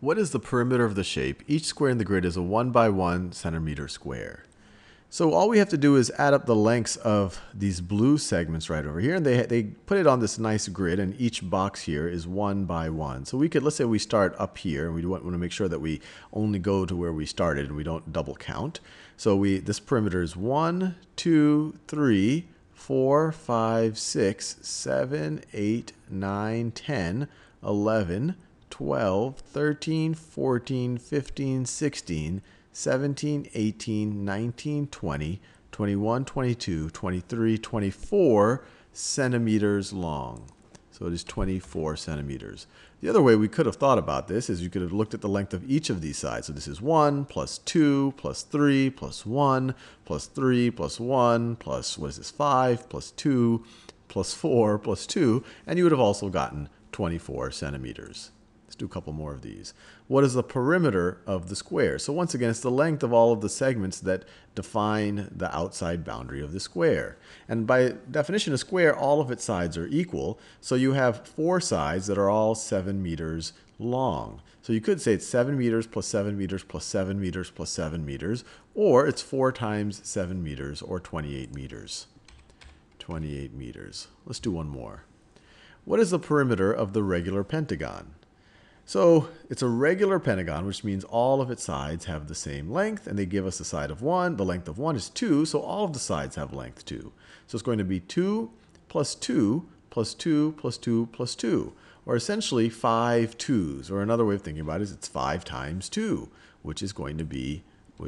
What is the perimeter of the shape? Each square in the grid is a 1 by 1 centimeter square. So all we have to do is add up the lengths of these blue segments right over here, and they put it on this nice grid, and each box here is 1 by 1. So we could, let's say we start up here, and we want to make sure that we only go to where we started and we don't double count. So this perimeter is 1, 2, 3, 4, 5, 6, 7, 8, 9, 10, 11, 12, 13, 14, 15, 16, 17, 18, 19, 20, 21, 22, 23, 24 centimeters long. So it is 24 centimeters. The other way we could have thought about this is you could have looked at the length of each of these sides. So this is 1 plus 2 plus 3 plus 1 plus 3 plus 1 plus, what is this, 5 plus 2 plus 4 plus 2. And you would have also gotten 24 centimeters. Let's do a couple more of these. What is the perimeter of the square? So once again, it's the length of all of the segments that define the outside boundary of the square. And by definition, a square, all of its sides are equal. So you have 4 sides that are all 7 meters long. So you could say it's 7 meters plus 7 meters plus 7 meters plus 7 meters, or it's 4 times 7 meters, or 28 meters. 28 meters. Let's do one more. What is the perimeter of the regular pentagon? So it's a regular pentagon, which means all of its sides have the same length, and they give us the side of 1. The length of 1 is 2, so all of the sides have length 2. So it's going to be 2 plus 2 plus 2 plus 2 plus 2, or essentially 5 2s. Or another way of thinking about it is it's 5 times 2, which is going to be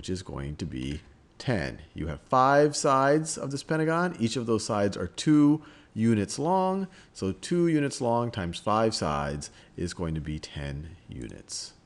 10. You have 5 sides of this pentagon. Each of those sides are 2 units long. So 2 units long times 5 sides is going to be 10 units.